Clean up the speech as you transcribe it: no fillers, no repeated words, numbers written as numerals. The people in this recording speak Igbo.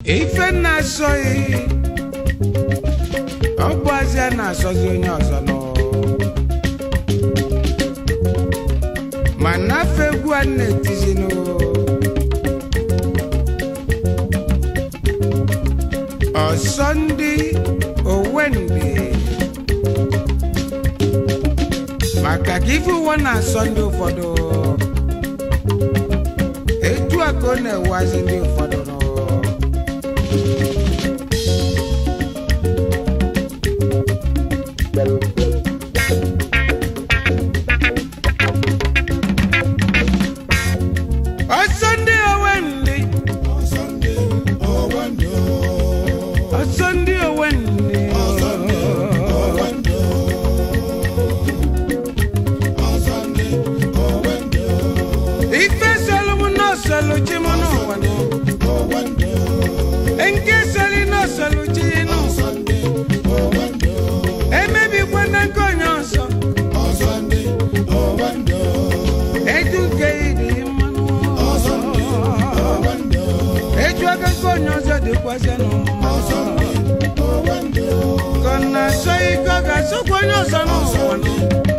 Ife na soyi Obazia na sozi onye ọzọ no Mana fegwu anetizi no O Sunday o Wednesday Maka gifu wana Sunday ụfọdụ Etu akone wazi ndị ụfọdụ no Kona soy gaga so kwano sanu